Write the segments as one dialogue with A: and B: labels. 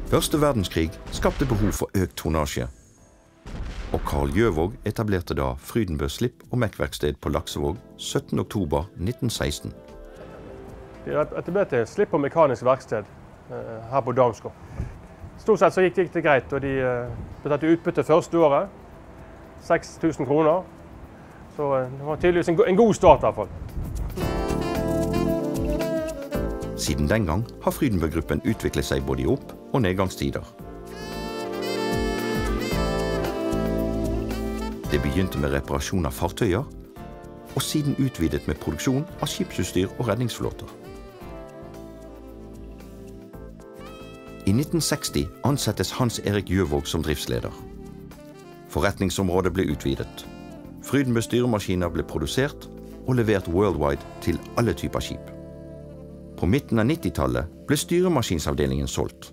A: Første verdenskrig skapte behov for økt tonnasje, og Karl Gjøvåg etablerte da Frydenbø Slipp- og Mekkverksted på Laksevåg 17. oktober 1916.
B: Vi etablerte Slipp- og mekanisk verksted her på Damsgård. Stort sett så gikk det greit, og de betalte utbytte første året, 6 000 kroner. Så det var tydeligvis en god start i hvert fall.
A: Siden den gang har Frydenbø-gruppen utviklet seg både i opp- og nedgangstider. Det begynte med reparasjon av fartøyer, og siden utvidet med produksjon av skipsutstyr og redningsflåter. I 1960 ansettes Hans Erik Gjøvåg som driftsleder. Forretningsområdet ble utvidet. Frydenbø styremaskiner ble produsert og levert worldwide til alle typer skip. På midten av 90-tallet ble styremaskinsavdelingen solgt.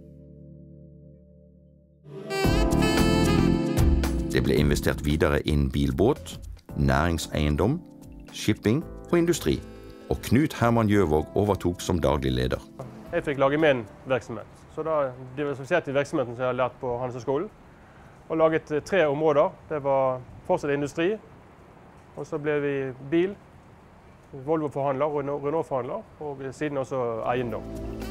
A: Det ble investert videre innen bilbåt, næringseiendom, shipping og industri, og Knut Herman Gjøvåg overtok som daglig leder.
B: Jeg fikk lage min virksomhet, så da diversifiserte jeg virksomheten som jeg har lært på Handelshøyskolen, og laget 3 områder. Det var fortsatt industri, og så ble vi bil, Volvo-forhandler, Renault-forhandler, og siden også eiendom.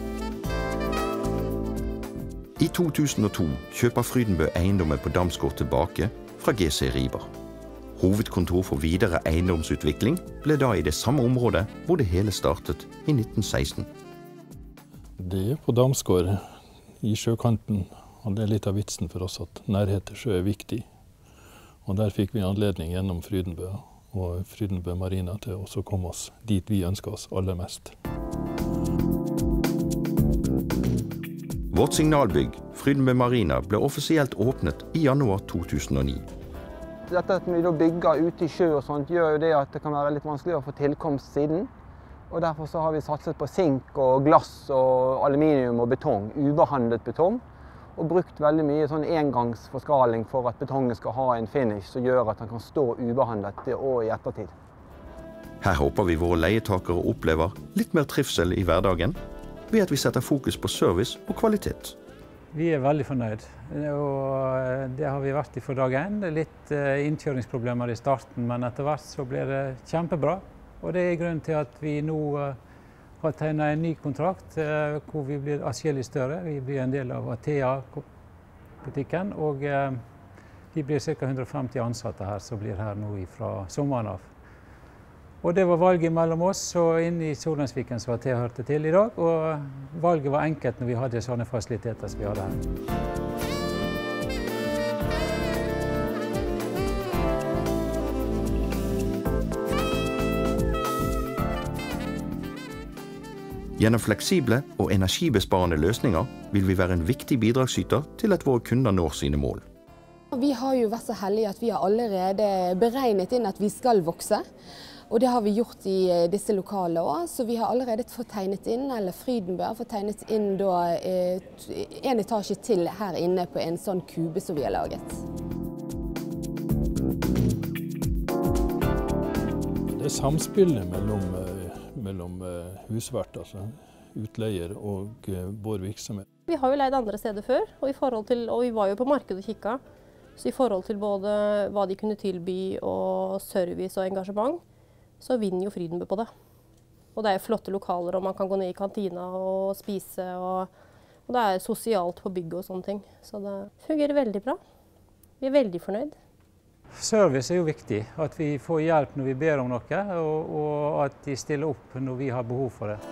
A: I 2002 kjøper Frydenbø eiendommen på Damsgård tilbake fra GC Riber. Hovedkontor for videre eiendomsutvikling ble da i det samme området hvor det hele startet i 1916.
C: Det på Damsgård i sjøkanten, og det er litt av vitsen for oss at nærhet til sjø er viktig. Og der fikk vi anledning gjennom Frydenbø og Frydenbø Marina til å komme oss dit vi ønsker oss aller mest.
A: Vårt signalbygg, Frydenbø Marina, ble offisielt åpnet i januar 2009.
D: Dette at vi da bygger ute i sjø og sånt, gjør jo det at det kan være litt vanskelig å få tilkomst siden. Og derfor så har vi satset på sink og glass og aluminium og betong, ubehandlet betong. Og brukt veldig mye sånn engangsforskaling for at betongen skal ha en finish som gjør at den kan stå ubehandlet og i ettertid.
A: Her håper vi våre leietakere opplever litt mer trivsel i hverdagen, ved at vi setter fokus på service og kvalitet.
E: Vi er veldig fornøyd, og det har vi vært fra dag 1. Det er litt innkjøringsproblemer i starten, men etter hvert så blir det kjempebra. Og det er grunnen til at vi nå har tegnet en ny kontrakt hvor vi blir atskillig større. Vi blir en del av Atea-butikken, og vi blir ca. 150 ansatte her som blir her nå fra sommeren av. Og det var valget mellom oss og inne i Solheimsviken som Atea hørte til i dag. Og valget var enkelt når vi hadde sånne fasiliteter som vi hadde her.
A: Gjennom fleksible og energibesparende løsninger vil vi være en viktig bidragsyter til at våre kunder når sine mål.
F: Vi har jo vært så heldige at vi har allerede beregnet inn at vi skal vokse. Og det har vi gjort i disse lokalene også, så vi har allerede fått tegnet inn, eller Frydenbø har fått tegnet inn da, en etasje til her inne på en sånn kube som vi har laget.
C: Det er samspillet mellom husvert, altså utleier og vår virksomhet.
G: Vi har jo leid andre steder før, og vi var jo på markedet og kikket. Så i forhold til både hva de kunne tilby og service og engasjement, så vinner jo Frydenbø på det. Og det er flotte lokaler, og man kan gå ned i kantina og spise, og det er sosialt på bygget og sånne ting. Så det fungerer veldig bra. Vi er veldig fornøyd.
E: Service er jo viktig, at vi får hjelp når vi ber om noe, og at de stiller opp når vi har behov for det.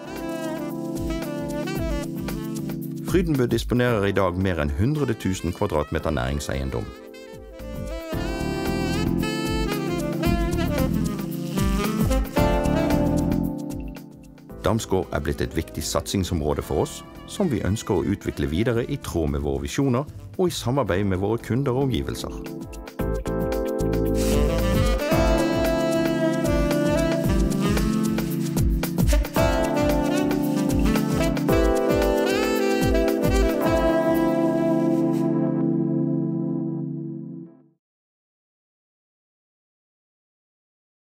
A: Frydenbø disponerer i dag mer enn 100 000 kvadratmeter næringseiendom. Damsgård er blitt et viktig satsingsområde for oss, som vi ønsker å utvikle videre i tråd med våre visjoner og i samarbeid med våre kunder og omgivelser.